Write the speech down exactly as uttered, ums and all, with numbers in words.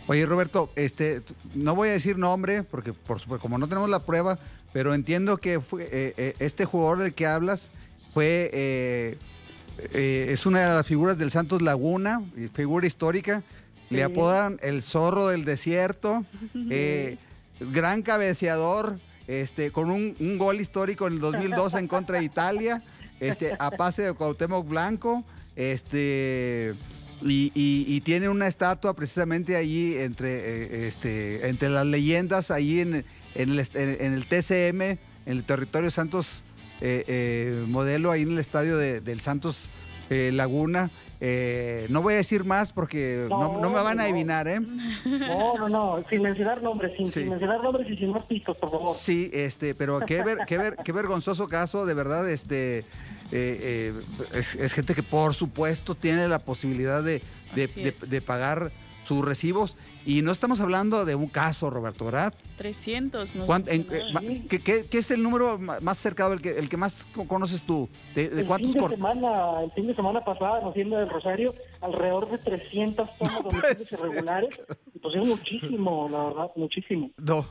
Oye, Roberto, este, t- no voy a decir nombre, porque por supuesto, como no tenemos la prueba, pero entiendo que fue, eh, eh, este jugador del que hablas fue, eh, eh, es una de las figuras del Santos Laguna, y figura histórica. Le Sí. apodan el zorro del desierto, eh, gran cabeceador, este, con un, un gol histórico en el dos mil dos en contra de Italia, este, a pase de Cuauhtémoc Blanco, este, y, y- y tiene una estatua precisamente allí entre, eh, este, entre las leyendas, allí en, en el, est- en- en el T C M, en el territorio Santos eh, eh, Modelo, ahí en el estadio de- del Santos eh, Laguna. Eh, no voy a decir más porque No, no, no me van hombre, a no. adivinar, ¿eh? No, no, no, sin mencionar nombres, sin, sin Sí. mencionar nombres y sin más pistas, por favor. Sí, este, pero qué, ver, qué, ver, qué vergonzoso caso, de verdad, este, eh, eh, es, es gente que por supuesto tiene la posibilidad de, de, Así de- es. de pagar sus recibos y no estamos hablando de un caso, Roberto, ¿verdad? trescientos, nos ¿Cuán- en- eh, mencionaban. ma- ¿qué, qué- qué es el número ma- más cercano, el que, el que más co- conoces tú? ¿De, de El cuántos fin de cor- semana, el fin de semana pasada, en Hacienda del Rosario, alrededor de trescientas tomas puede domicilios ser. irregulares. Y pues es muchísimo, la verdad, muchísimo. No,